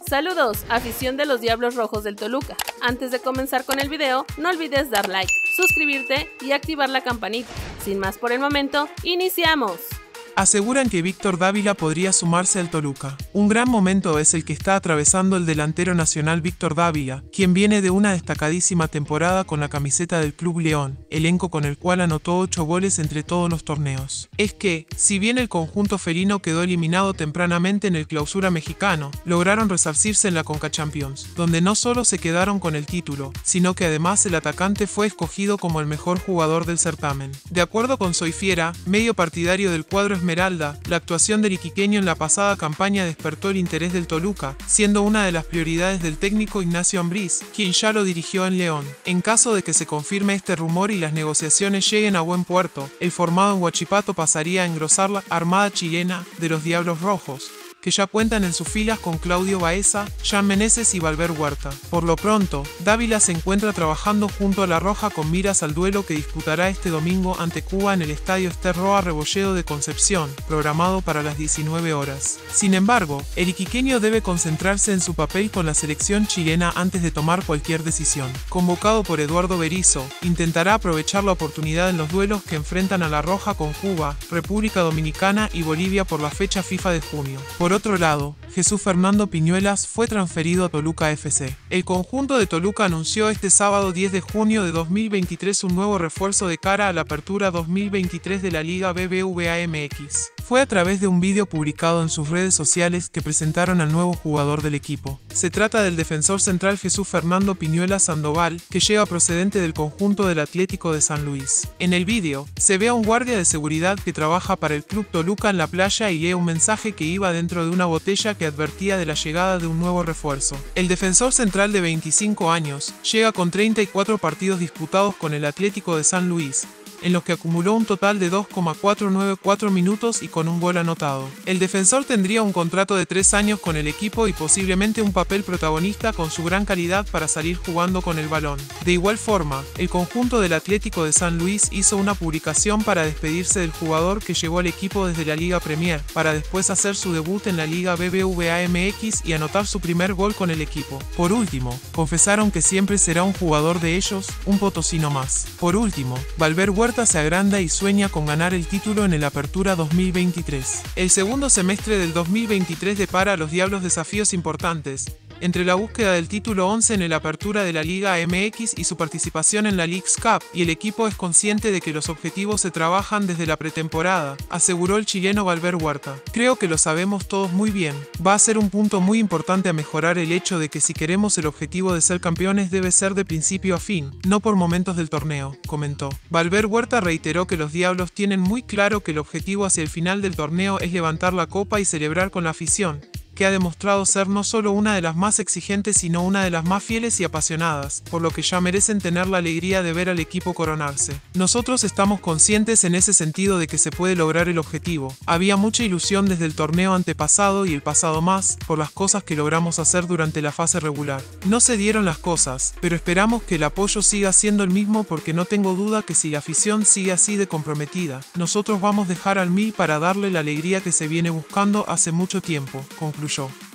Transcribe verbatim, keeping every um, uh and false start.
Saludos, afición de los Diablos Rojos del Toluca. Antes de comenzar con el video, no olvides dar like, suscribirte y activar la campanita. Sin más por el momento, ¡iniciamos! Aseguran que Víctor Dávila podría sumarse al Toluca. Un gran momento es el que está atravesando el delantero nacional Víctor Dávila, quien viene de una destacadísima temporada con la camiseta del Club León, elenco con el cual anotó ocho goles entre todos los torneos. Es que, si bien el conjunto felino quedó eliminado tempranamente en el Clausura mexicano, lograron resarcirse en la Conca Champions, donde no solo se quedaron con el título, sino que además el atacante fue escogido como el mejor jugador del certamen. De acuerdo con Soy Fiera, medio partidario del cuadro Esmeralda, la actuación del iquiqueño en la pasada campaña despertó el interés del Toluca, siendo una de las prioridades del técnico Ignacio Ambriz, quien ya lo dirigió en León. En caso de que se confirme este rumor y las negociaciones lleguen a buen puerto, el formado en Huachipato pasaría a engrosar la armada chilena de los Diablos Rojos, que ya cuentan en sus filas con Claudio Baeza, Jan Meneses y Valver Huerta. Por lo pronto, Dávila se encuentra trabajando junto a La Roja con miras al duelo que disputará este domingo ante Cuba en el estadio Ester Roa Rebolledo de Concepción, programado para las diecinueve horas. Sin embargo, el iquiqueño debe concentrarse en su papel con la selección chilena antes de tomar cualquier decisión. Convocado por Eduardo Berizzo, intentará aprovechar la oportunidad en los duelos que enfrentan a La Roja con Cuba, República Dominicana y Bolivia por la fecha FIFA de junio. Por otro lado, Jesús Fernando Piñuelas fue transferido a Toluca F C. El conjunto de Toluca anunció este sábado diez de junio de dos mil veintitrés un nuevo refuerzo de cara a la apertura dos mil veintitrés de la Liga B B V A M X. Fue a través de un vídeo publicado en sus redes sociales que presentaron al nuevo jugador del equipo. Se trata del defensor central Jesús Fernando Piñuelas Sandoval, que llega procedente del conjunto del Atlético de San Luis. En el vídeo, se ve a un guardia de seguridad que trabaja para el Club Toluca en la playa y lee un mensaje que iba dentro de una botella que advertía de la llegada de un nuevo refuerzo. El defensor central de veinticinco años llega con treinta y cuatro partidos disputados con el Atlético de San Luis, en los que acumuló un total de dos coma cuatrocientos noventa y cuatro minutos y con un gol anotado. El defensor tendría un contrato de tres años con el equipo y posiblemente un papel protagonista con su gran calidad para salir jugando con el balón. De igual forma, el conjunto del Atlético de San Luis hizo una publicación para despedirse del jugador que llegó al equipo desde la Liga Premier, para después hacer su debut en la Liga B B V A M X y anotar su primer gol con el equipo. Por último, confesaron que siempre será un jugador de ellos, un potosino más. Por último, Valver Huerta se agranda y sueña con ganar el título en el Apertura dos mil veintitrés. El segundo semestre del dos mil veintitrés depara a los Diablos desafíos importantes, entre la búsqueda del título once en el Apertura de la Liga M X y su participación en la Leagues Cup, y el equipo es consciente de que los objetivos se trabajan desde la pretemporada, aseguró el chileno Valver Huerta. Creo que lo sabemos todos muy bien. Va a ser un punto muy importante a mejorar el hecho de que si queremos el objetivo de ser campeones debe ser de principio a fin, no por momentos del torneo, comentó. Valver Huerta reiteró que los Diablos tienen muy claro que el objetivo hacia el final del torneo es levantar la copa y celebrar con la afición, que ha demostrado ser no solo una de las más exigentes sino una de las más fieles y apasionadas, por lo que ya merecen tener la alegría de ver al equipo coronarse. Nosotros estamos conscientes en ese sentido de que se puede lograr el objetivo. Había mucha ilusión desde el torneo antepasado y el pasado más, por las cosas que logramos hacer durante la fase regular. No se dieron las cosas, pero esperamos que el apoyo siga siendo el mismo porque no tengo duda que si la afición sigue así de comprometida, nosotros vamos a dejar al mil para darle la alegría que se viene buscando hace mucho tiempo, concluyó.